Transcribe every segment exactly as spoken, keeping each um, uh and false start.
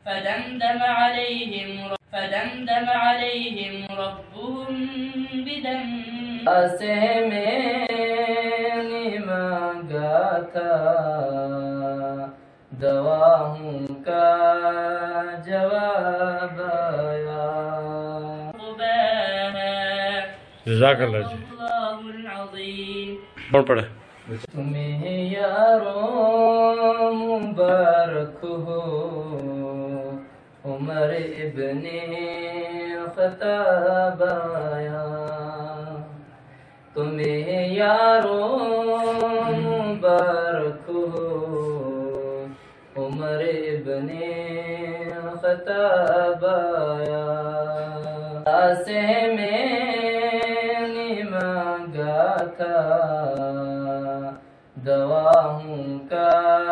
فدمدم عليهم فدمدم عليهم ربهم بذنبهم اسے میں نے مانگا تھا دعاؤں کا جواب آیا. جزاک اللہ جی. کون پڑھے؟ تمہیں یاروں مبارک ہو عمر ابن خطاب آیا. تمہیں یاروں مبارک ہو عمر ابن خطاب آیا. اسے میں نے مانگا تھا دعاؤں کا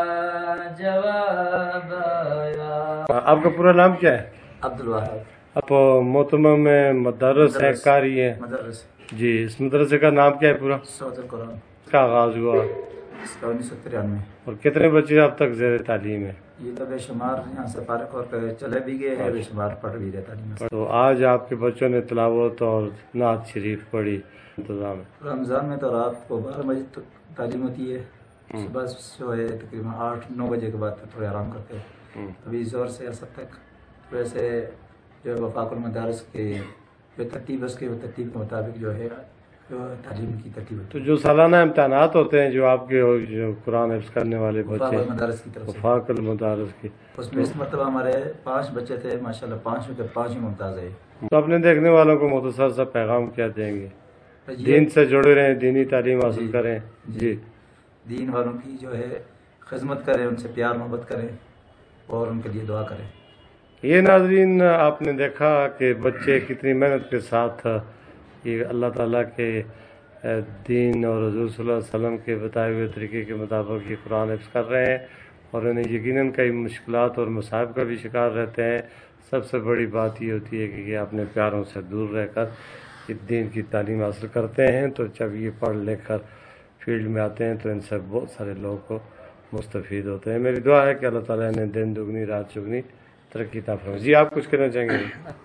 جواب آیا. آپ کا پورا نام کیا ہے؟ عبد الوہاب. آپ محتمہ میں مدرس ہے، قاری ہیں؟ مدرس. جی، اس مدرسے کا نام کیا ہے پورا؟ صوت القرآن. اس کا آغاز ہوا اس کا انیس سو ترانوے. اور کتنے بچے اب تک زیر تعلیم ہے؟ یہ تو بے شمار یہاں سے فارغ ہو کر چلے بھی گئے ہیں، بے شمار پڑھ بھی گئے تعلیم. تو آج آپ کے بچوں نے تلاوت اور نعت شریف پڑھی، انتظام ہے؟ رمضان میں تو رات کو بارہ بجے تک تعلیم ہوتی ہے، صبح جو ہے تقریباً آٹھ نو بجے کے بعد تھوڑے آرام کرتے ہیں. ابھی زور سے عصر تک ویسے جو وفاق المدارس کے جو ترتیب اس کے ترتیب کے مطابق جو ہے جو تعلیم کی ترتیب ہوتی تو جو سالانہ امتحانات ہوتے ہیں جو آپ کے جو قرآن حفظ کرنے والے ہے وفاق بچے المدارس کی طرف سے، وفاق المدارس کی، اس میں اس مرتبہ ہمارے پانچ بچے تھے ماشاءاللہ، پانچ میں کے پانچ ہی ممتاز ہے. تو اپنے دیکھنے والوں کو مختصر سا پیغام کیا دیں گے؟ دین سے جڑے رہیں، دینی تعلیم حاصل کریں. جی، دین والوں کی جو ہے خدمت کریں، ان سے پیار محبت کریں اور ان کے لیے دعا کریں. یہ ناظرین آپ نے دیکھا کہ بچے کتنی محنت کے ساتھ یہ اللہ تعالیٰ کے دین اور حضور صلی اللہ علیہ وسلم کے بتائے ہوئے طریقے کے مطابق یہ قرآن حفظ کر رہے ہیں، اور انہیں یقیناً کئی مشکلات اور مصائب کا بھی شکار رہتے ہیں. سب سے بڑی بات یہ ہوتی ہے کہ یہ اپنے پیاروں سے دور رہ کر دین کی تعلیم حاصل کرتے ہیں. تو جب یہ پڑھ لکھ کر فیلڈ میں آتے ہیں تو ان سے بہت سارے لوگوں کو مستفید ہوتے ہیں. میری دعا ہے کہ اللہ تعالیٰ نے دن دگنی رات چگنی ترقی عطا فرمائے. جی، آپ کچھ کہنا چاہیں گے؟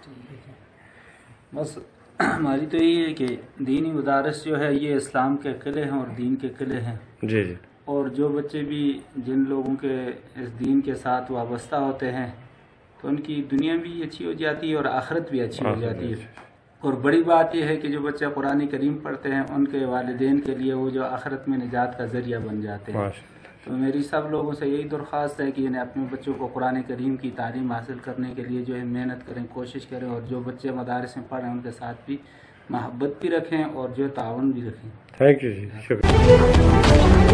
بس ہماری تو یہی ہے کہ دینی مدارس جو ہے یہ اسلام کے قلعے ہیں اور دین کے قلعے ہیں. جی جی. اور جو بچے بھی جن لوگوں کے اس دین کے ساتھ وابستہ ہوتے ہیں تو ان کی دنیا بھی اچھی ہو جاتی ہے اور آخرت بھی اچھی ہو جاتی ہے. اور بڑی بات یہ ہے کہ جو بچے قرآن کریم پڑھتے ہیں ان کے والدین کے لیے وہ جو آخرت میں نجات کا ذریعہ بن جاتے ہیں. تو میری سب لوگوں سے یہی درخواست ہے کہ انہیں اپنے بچوں کو قرآن کریم کی تعلیم حاصل کرنے کے لیے جو ہے محنت کریں، کوشش کریں، اور جو بچے مدارس میں پڑھیں ان کے ساتھ بھی محبت بھی رکھیں اور جو تعاون بھی رکھیں. تھینک یو جی، شکریہ.